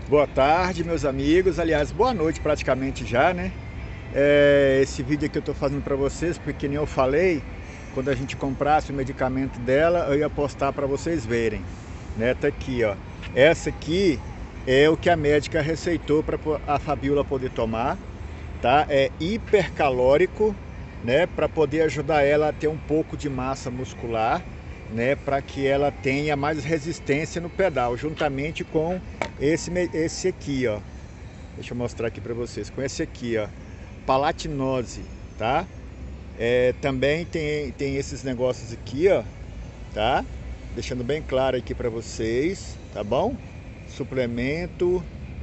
Boa tarde, meus amigos. Aliás, boa noite praticamente já, né? Esse vídeo aqui eu tô fazendo para vocês, porque nem eu falei, quando a gente comprasse o medicamento dela, eu ia postar para vocês verem, né? Tá aqui, ó. Essa aqui é o que a médica receitou para a Fabiola poder tomar, tá? É hipercalórico, né? Para poder ajudar ela a ter um pouco de massa muscular, né, para que ela tenha mais resistência no pedal, juntamente com esse aqui, ó. Deixa eu mostrar aqui para vocês, com esse aqui, ó, palatinose, tá? Também tem esses negócios aqui, ó, tá? Deixando bem claro aqui para vocês, tá bom? Suplemento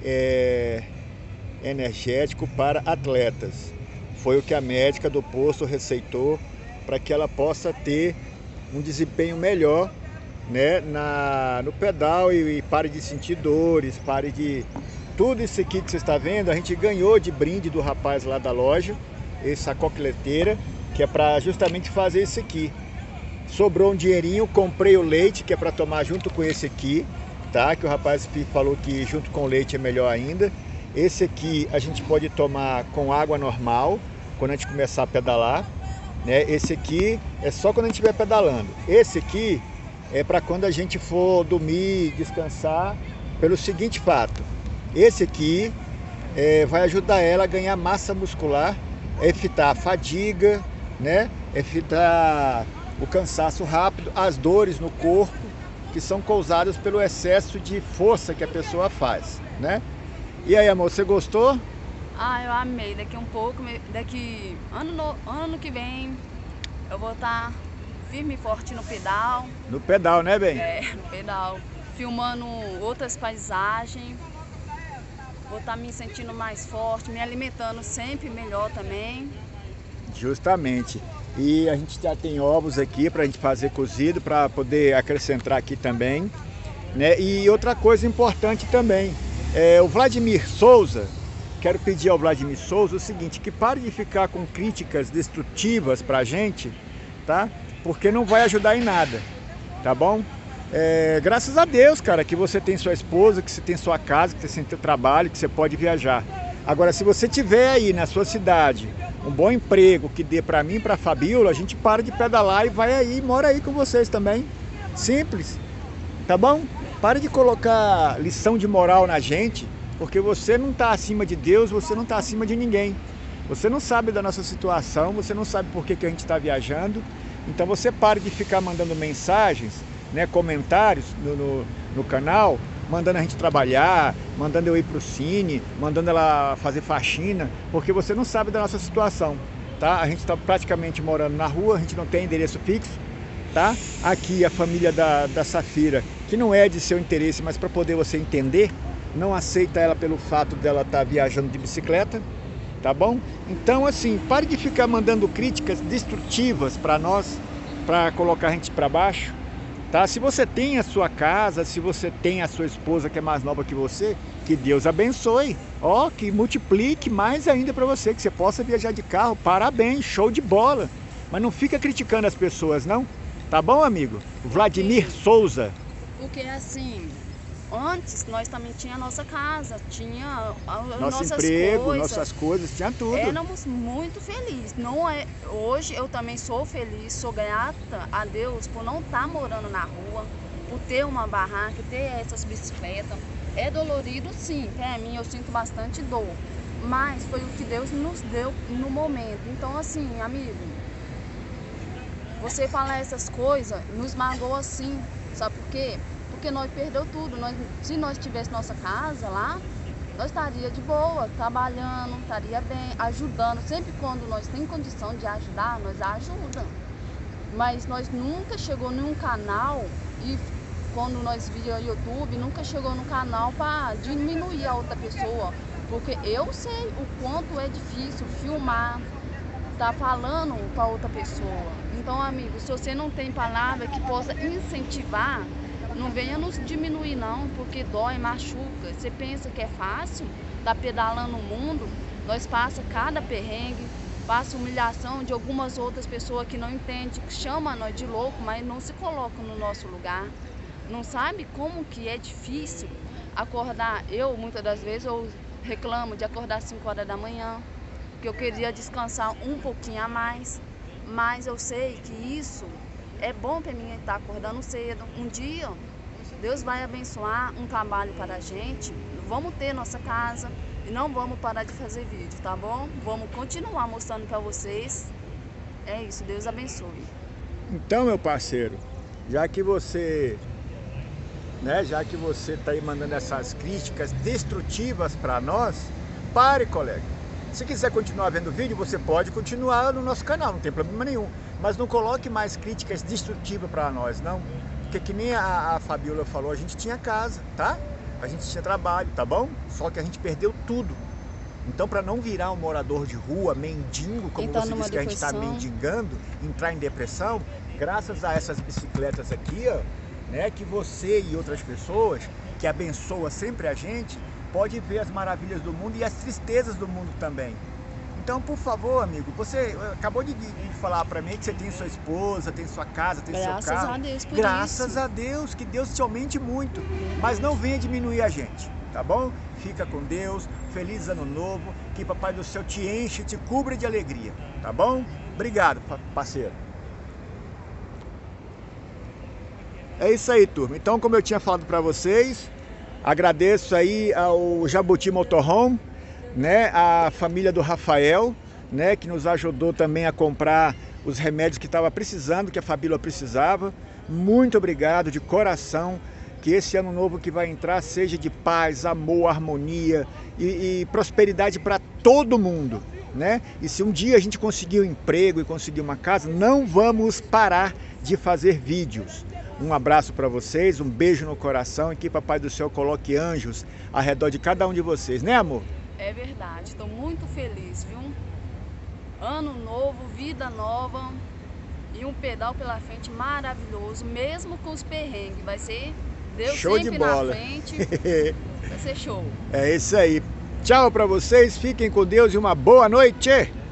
energético para atletas. Foi o que a médica do posto receitou para que ela possa ter um desempenho melhor, né, no pedal e pare de sentir dores, pare de... Tudo isso aqui que você está vendo, a gente ganhou de brinde do rapaz lá da loja, essa coqueleteira, que é para justamente fazer isso aqui. Sobrou um dinheirinho, comprei o leite, que é para tomar junto com esse aqui, tá? Que o rapaz falou que junto com o leite é melhor ainda. Esse aqui a gente pode tomar com água normal, quando a gente começar a pedalar. Né? Esse aqui é só quando a gente estiver pedalando. Esse aqui é para quando a gente for dormir, descansar, pelo seguinte fato. Esse aqui vai ajudar ela a ganhar massa muscular, evitar a fadiga, né? Evitar o cansaço rápido, as dores no corpo, que são causadas pelo excesso de força que a pessoa faz, né? E aí, amor, você gostou? Ah, eu amei. Daqui um pouco, ano que vem, eu vou estar firme e forte no pedal. No pedal, né, bem? No pedal. Filmando outras paisagens. Vou estar me sentindo mais forte, me alimentando sempre melhor também. Justamente. E a gente já tem ovos aqui para a gente fazer cozido, para poder acrescentar aqui também, né? E outra coisa importante também, o Vladimir Souza. Quero pedir ao Vladimir Souza o seguinte, que pare de ficar com críticas destrutivas pra gente, tá? Porque não vai ajudar em nada, tá bom? Graças a Deus, cara, que você tem sua esposa, que você tem sua casa, que você tem seu trabalho, que você pode viajar. Agora, se você tiver aí na sua cidade um bom emprego que dê pra mim e pra Fabiola, a gente para de pedalar e vai aí, mora aí com vocês também. Simples, tá bom? Pare de colocar lição de moral na gente, porque você não está acima de Deus, você não está acima de ninguém. Você não sabe da nossa situação, você não sabe por que a gente está viajando. Então você pare de ficar mandando mensagens, né, comentários no canal, mandando a gente trabalhar, mandando eu ir para o cine, mandando ela fazer faxina, porque você não sabe da nossa situação, tá? A gente está praticamente morando na rua, a gente não tem endereço fixo, tá? Aqui a família da Safira, que não é de seu interesse, mas para poder você entender, não aceita ela pelo fato dela estar viajando de bicicleta, tá bom? Então, assim, pare de ficar mandando críticas destrutivas para nós, para colocar a gente para baixo, tá? Se você tem a sua casa, se você tem a sua esposa que é mais nova que você, que Deus abençoe, ó, que multiplique mais ainda para você, que você possa viajar de carro, parabéns, show de bola. Mas não fica criticando as pessoas, não, tá bom, amigo? Vladimir Souza. Porque assim... Antes, nós também tinha a nossa casa, tinha nosso nossas emprego, coisas. nossas coisas, tinha tudo. Éramos muito felizes. Hoje eu também sou feliz, sou grata a Deus por não estar morando na rua, por ter uma barraca, ter essas bicicletas. É dolorido sim, para mim eu sinto bastante dor, mas foi o que Deus nos deu no momento. Então assim, amigo, você falar essas coisas nos magoa sim, sabe por quê? Porque nós perdeu tudo. Se nós tivesse nossa casa lá, nós estaria de boa, trabalhando, estaria bem, ajudando. Sempre quando nós temos condição de ajudar, nós ajudamos. Mas nós nunca chegou em um canal, e quando nós via YouTube, nunca chegou no canal para diminuir a outra pessoa. Porque eu sei o quanto é difícil filmar, tá falando para outra pessoa. Então, amigo, se você não tem palavra que possa incentivar, não venha nos diminuir não, porque dói, machuca. Você pensa que é fácil? Tá pedalando o mundo, nós passa cada perrengue, passa humilhação de algumas outras pessoas que não entendem, que chamam nós de louco, mas não se colocam no nosso lugar. Não sabe como que é difícil acordar, muitas das vezes eu reclamo de acordar às 5 horas da manhã, porque eu queria descansar um pouquinho a mais, mas eu sei que isso é bom para mim estar acordando cedo. Um dia Deus vai abençoar um trabalho para a gente, vamos ter nossa casa e não vamos parar de fazer vídeo, tá bom? Vamos continuar mostrando para vocês. É isso, Deus abençoe. Então, meu parceiro, já que você está aí mandando essas críticas destrutivas para nós, pare, colega. Se quiser continuar vendo o vídeo, você pode continuar no nosso canal, não tem problema nenhum. Mas não coloque mais críticas destrutivas para nós, não. Porque que nem a Fabiola falou, a gente tinha casa, tá? A gente tinha trabalho, tá bom? Só que a gente perdeu tudo. Então, para não virar um morador de rua, mendigo, como você disse que a gente está mendigando, entrar em depressão, graças a essas bicicletas aqui, ó, né, que você e outras pessoas, que abençoa sempre a gente, pode ver as maravilhas do mundo e as tristezas do mundo também. Então, por favor, amigo, você acabou de falar para mim que você tem sua esposa, tem sua casa, tem seu carro. Graças a Deus por isso. Graças a Deus, que Deus te aumente muito. Mas não venha diminuir a gente, tá bom? Fica com Deus, feliz ano novo, que Papai do Céu te enche, te cubra de alegria, tá bom? Obrigado, parceiro. É isso aí, turma. Então, como eu tinha falado para vocês, agradeço aí ao Jabuti Motorhome, né, a família do Rafael, né, que nos ajudou também a comprar os remédios que estava precisando, que a Fabíola precisava. Muito obrigado de coração, que esse ano novo que vai entrar seja de paz, amor, harmonia e prosperidade para todo mundo, né? E se um dia a gente conseguir um emprego e conseguir uma casa, não vamos parar de fazer vídeos. Um abraço para vocês, um beijo no coração e que Papai do Céu coloque anjos ao redor de cada um de vocês, né, amor? É verdade, estou muito feliz, viu? Ano novo, vida nova e um pedal pela frente maravilhoso, mesmo com os perrengues. Vai ser Deus show sempre de bola. Na frente, vai ser show. É isso aí. Tchau para vocês, fiquem com Deus e uma boa noite!